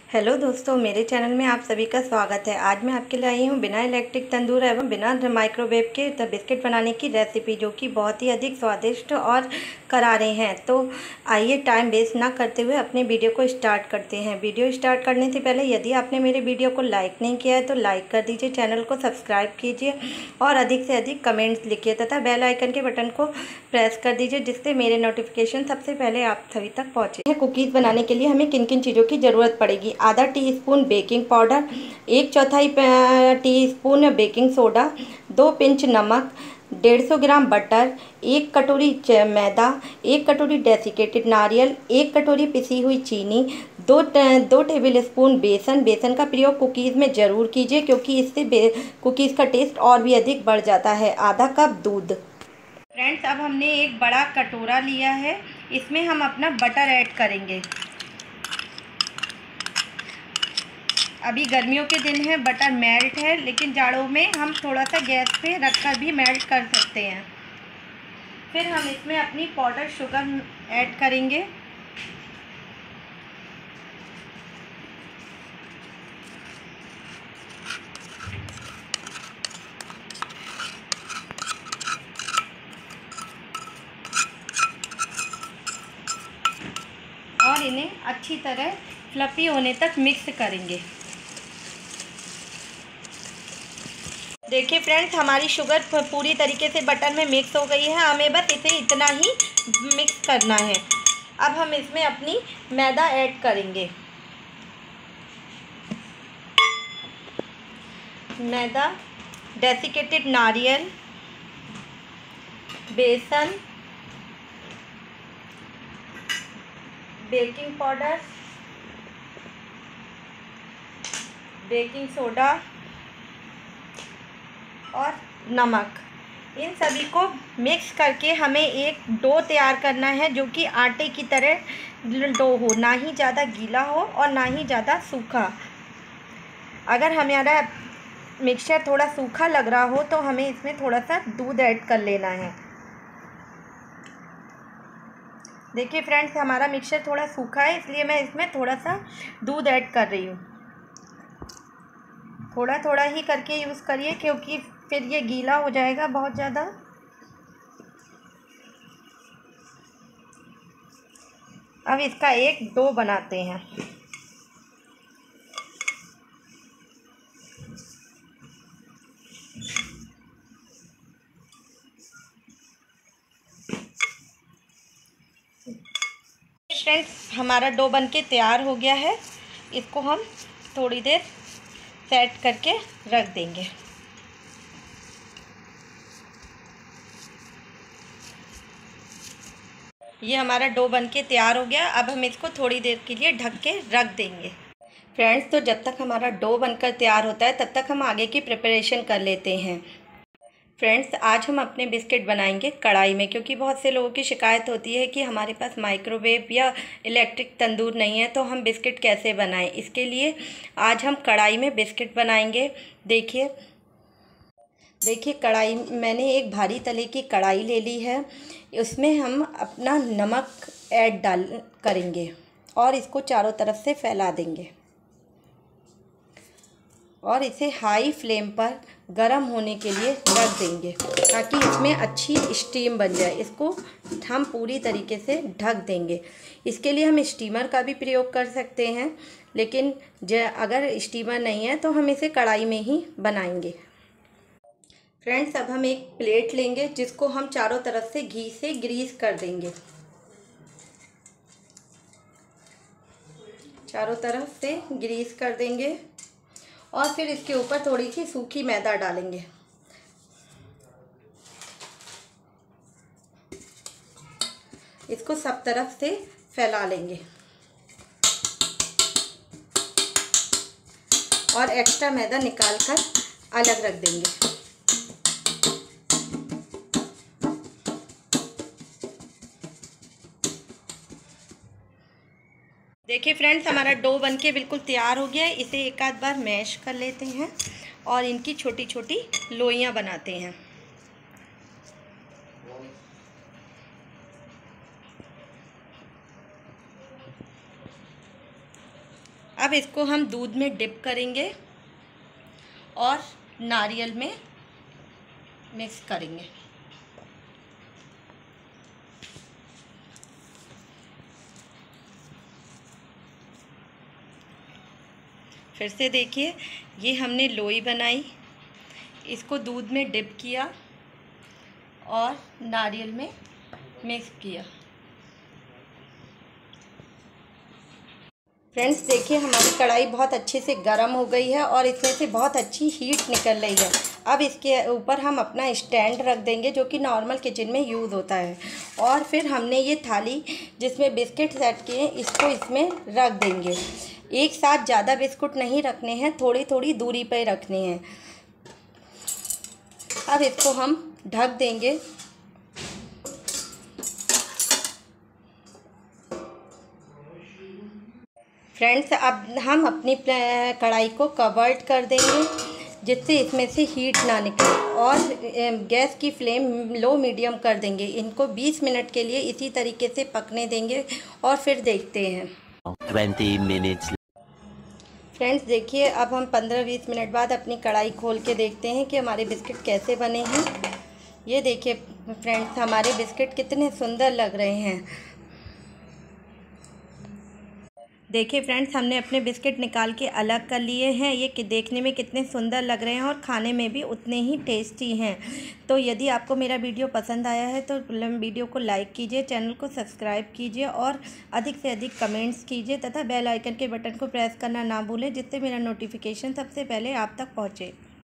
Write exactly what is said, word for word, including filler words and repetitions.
Hello दोस्तों, मेरे channel में आप सभी का स्वागत है। आज मैं आपके लिए आई हूँ बिना इलेक्ट्रिक तंदूर एवं बिना माइक्रोवेव के बिस्किट बनाने की रेसिपी, जो कि बहुत ही अधिक स्वादिष्ट और करारे हैं। तो आइए टाइम वेस्ट ना करते हुए अपने वीडियो को स्टार्ट करते हैं। वीडियो स्टार्ट करने से पहले यदि आपने मेरे वीडियो को लाइक नहीं किया है तो लाइक कर दीजिए, चैनल को सब्सक्राइब कीजिए और अधिक से अधिक कमेंट्स लिखिए तथा बेल आइकन के बटन को प्रेस कर दीजिए, जिससे मेरे नोटिफिकेशन सबसे पहले आप सभी तक पहुँचे। कुकीज़ बनाने के लिए हमें किन किन चीज़ों की ज़रूरत पड़ेगी। आधा टीस्पून बेकिंग पाउडर, एक चौथाई टीस्पून बेकिंग सोडा, दो पिंच नमक, डेढ़ सौ ग्राम बटर, एक कटोरी मैदा, एक कटोरी डेसिकेटेड नारियल, एक कटोरी पिसी हुई चीनी, दो दो टेबल स्पून बेसन। बेसन का प्रयोग कुकीज़ में ज़रूर कीजिए, क्योंकि इससे कुकीज़ का टेस्ट और भी अधिक बढ़ जाता है। आधा कप दूध। फ्रेंड्स, अब हमने एक बड़ा कटोरा लिया है, इसमें हम अपना बटर ऐड करेंगे। अभी गर्मियों के दिन है, बटर मेल्ट है, लेकिन जाड़ों में हम थोड़ा सा गैस पे रखकर भी मेल्ट कर सकते हैं। फिर हम इसमें अपनी पाउडर शुगर ऐड करेंगे। और इन्हें अच्छी तरह फ्लफी होने तक मिक्स करेंगे। देखिए फ्रेंड्स, हमारी शुगर पूरी तरीके से बटर में मिक्स हो गई है। हमें बस इसे इतना ही मिक्स करना है। अब हम इसमें अपनी मैदा ऐड करेंगे। मैदा, डेसिकेटेड नारियल, बेसन, बेकिंग पाउडर, बेकिंग सोडा और नमक, इन सभी को मिक्स करके हमें एक डो तैयार करना है, जो कि आटे की तरह डो हो, ना ही ज़्यादा गीला हो और ना ही ज़्यादा सूखा। अगर हमारा मिक्सचर थोड़ा सूखा लग रहा हो तो हमें इसमें थोड़ा सा दूध ऐड कर लेना है। देखिए फ्रेंड्स, हमारा मिक्सचर थोड़ा सूखा है, इसलिए मैं इसमें थोड़ा सा दूध ऐड कर रही हूँ। थोड़ा थोड़ा ही करके यूज़ करिए, क्योंकि फिर ये गीला हो जाएगा बहुत ज़्यादा। अब इसका एक डो बनाते हैं। फ्रेंड्स, हमारा डो बनके तैयार हो गया है। इसको हम थोड़ी देर सेट करके रख देंगे। ये हमारा डो बनके तैयार हो गया। अब हम इसको थोड़ी देर के लिए ढक के रख देंगे। फ्रेंड्स, तो जब तक हमारा डो बनकर तैयार होता है तब तक हम आगे की प्रिपरेशन कर लेते हैं। फ्रेंड्स, आज हम अपने बिस्किट बनाएंगे कढ़ाई में, क्योंकि बहुत से लोगों की शिकायत होती है कि हमारे पास माइक्रोवेव या इलेक्ट्रिक तंदूर नहीं है, तो हम बिस्किट कैसे बनाएं। इसके लिए आज हम कढ़ाई में बिस्किट बनाएंगे। देखिए देखिए कढ़ाई, मैंने एक भारी तले की कढ़ाई ले ली है। उसमें हम अपना नमक ऐड डाल करेंगे और इसको चारों तरफ से फैला देंगे और इसे हाई फ्लेम पर गरम होने के लिए रख देंगे, ताकि इसमें अच्छी स्टीम बन जाए। इसको हम पूरी तरीके से ढक देंगे। इसके लिए हम स्टीमर का भी प्रयोग कर सकते हैं, लेकिन ज अगर स्टीमर नहीं है तो हम इसे कढ़ाई में ही बनाएंगे। फ्रेंड्स, अब हम एक प्लेट लेंगे, जिसको हम चारों तरफ से घी से ग्रीस कर देंगे। चारों तरफ से ग्रीस कर देंगे और फिर इसके ऊपर थोड़ी सी सूखी मैदा डालेंगे। इसको सब तरफ से फैला लेंगे और एक्स्ट्रा मैदा निकाल कर अलग रख देंगे। देखिए फ्रेंड्स, हमारा डो बनके बिल्कुल तैयार हो गया है। इसे एक आध बार मैश कर लेते हैं और इनकी छोटी छोटी लोइयां बनाते हैं। अब इसको हम दूध में डिप करेंगे और नारियल में मिक्स करेंगे। फिर से देखिए, ये हमने लोई बनाई, इसको दूध में डिप किया और नारियल में मिक्स किया। फ्रेंड्स देखिए, हमारी कढ़ाई बहुत अच्छे से गर्म हो गई है और इसमें से बहुत अच्छी हीट निकल रही है। अब इसके ऊपर हम अपना स्टैंड रख देंगे जो कि नॉर्मल किचन में यूज़ होता है। और फिर हमने ये थाली जिसमें बिस्किट सेट किए इसको इसमें रख देंगे। एक साथ ज़्यादा बिस्कुट नहीं रखने हैं, थोड़ी थोड़ी दूरी पर रखने हैं। अब इसको हम ढक देंगे। फ्रेंड्स अब हम अपनी कढ़ाई को कवर्ड कर देंगे जिससे इसमें से हीट ना निकले और गैस की फ्लेम लो मीडियम कर देंगे। इनको बीस मिनट के लिए इसी तरीके से पकने देंगे और फिर देखते हैं। बीस मिनट्स। फ्रेंड्स देखिए, अब हम पंद्रह बीस मिनट बाद अपनी कढ़ाई खोल के देखते हैं कि हमारे बिस्किट कैसे बने हैं। ये देखिए फ्रेंड्स, हमारे बिस्किट कितने सुंदर लग रहे हैं। देखिए फ्रेंड्स, हमने अपने बिस्किट निकाल के अलग कर लिए हैं। ये कि देखने में कितने सुंदर लग रहे हैं और खाने में भी उतने ही टेस्टी हैं। तो यदि आपको मेरा वीडियो पसंद आया है तो वीडियो को लाइक कीजिए, चैनल को सब्सक्राइब कीजिए और अधिक से अधिक कमेंट्स कीजिए तथा बेल आइकन के बटन को प्रेस करना ना भूलें जिससे मेरा नोटिफिकेशन सबसे पहले आप तक पहुँचे।